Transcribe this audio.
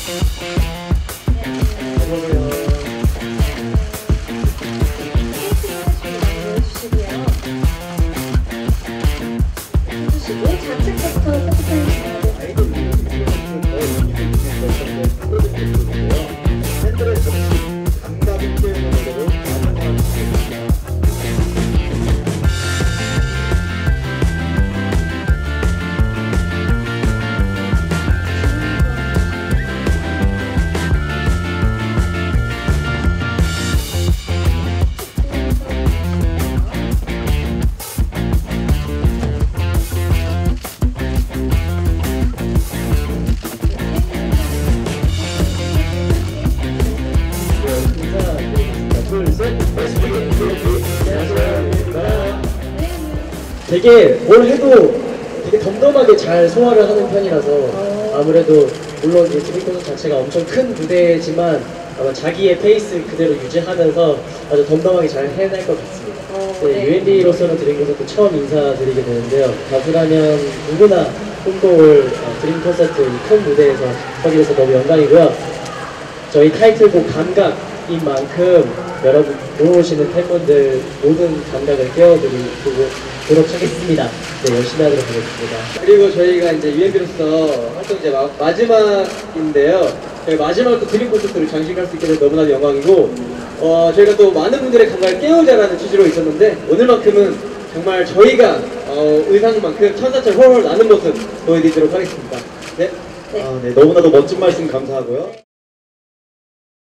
되게 뭘 해도 되게 덤덤하게 잘 소화를 하는 편이라서 아무래도 물론 이 드림 콘서트 자체가 엄청 큰 무대지만 아마 자기의 페이스 그대로 유지하면서 아주 덤덤하게 잘 해낼 것 같습니다. 네, UND로서는 드림 콘서트 처음 인사드리게 되는데요. 가수라면 누구나 꿈꿔올 드림 콘서트 이 큰 무대에서 서게 돼서 너무 영광이고요. 저희 타이틀곡 감각인 만큼 여러분 보러 오시는 팬분들 모든 감각을 깨워드리도록 하겠습니다. 네, 열심히 하도록 하겠습니다. 그리고 저희가 이제 UND로서 활동 이제 마지막인데요. 저희 마지막으로 또 드림 콘서트를 장식할 수 있게 돼서 너무나도 영광이고, 저희가 또 많은 분들의 감각을 깨우자라는 취지로 있었는데 오늘만큼은 정말 저희가 의상만큼 천사처럼 홀홀 나는 모습 보여드리도록 하겠습니다. 네. 네, 너무나도 멋진 말씀 감사하고요.